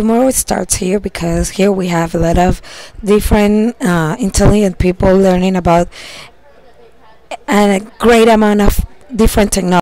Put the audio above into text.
tomorrow it starts here because here we have a lot of different intelligent people learning about and a great amount of different technology.